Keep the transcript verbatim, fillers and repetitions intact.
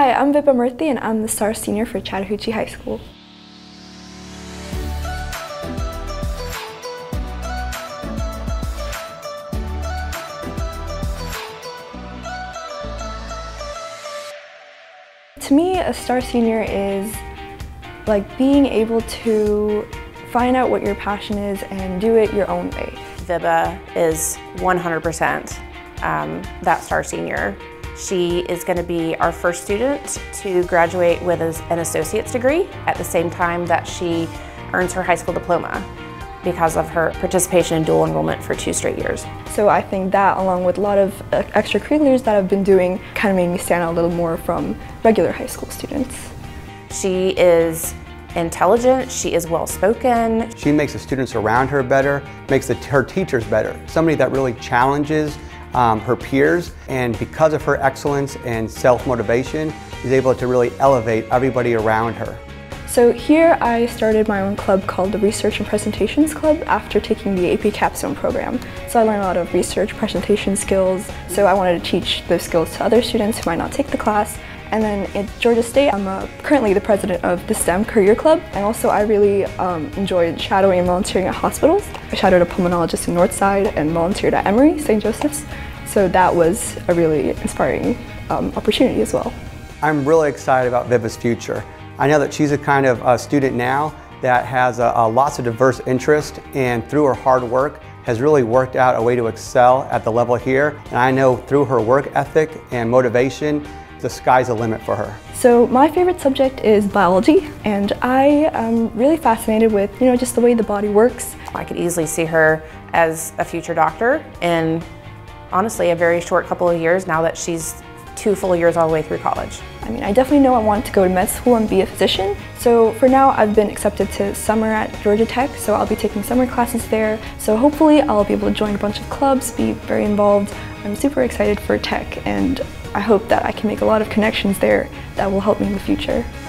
Hi, I'm Vibha Murthy and I'm the Star Senior for Chattahoochee High School. To me, a Star Senior is like being able to find out what your passion is and do it your own way. Vibha is one hundred percent um, that Star Senior. She is going to be our first student to graduate with an associate's degree at the same time that she earns her high school diploma because of her participation in dual enrollment for two straight years. So I think that, along with a lot of extracurriculars that I've been doing, kind of made me stand out a little more from regular high school students. She is intelligent, she is well-spoken. She makes the students around her better, makes the, her teachers better. Somebody that really challenges um, her peers, and because of her excellence and self-motivation, is able to really elevate everybody around her. So here I started my own club called the Research and Presentations Club after taking the A P Capstone program. So I learned a lot of research presentation skills, so I wanted to teach those skills to other students who might not take the class. And then at Georgia State, I'm uh, currently the president of the STEM Career Club, and also I really um, enjoyed shadowing and volunteering at hospitals. I shadowed a pulmonologist in Northside and volunteered at Emory, Saint Joseph's, so that was a really inspiring um, opportunity as well. I'm really excited about Vibha's future. I know that she's a kind of uh, student now that has uh, uh, lots of diverse interests, and through her hard work has really worked out a way to excel at the level here. And I know through her work ethic and motivation, the sky's the limit for her. So my favorite subject is biology, and I am really fascinated with, you know, just the way the body works. I could easily see her as a future doctor in, honestly, a very short couple of years now that she's two full years all the way through college. I mean, I definitely know I want to go to med school and be a physician. So for now, I've been accepted to summer at Georgia Tech, so I'll be taking summer classes there. So hopefully I'll be able to join a bunch of clubs, be very involved. I'm super excited for tech, and I hope that I can make a lot of connections there that will help me in the future.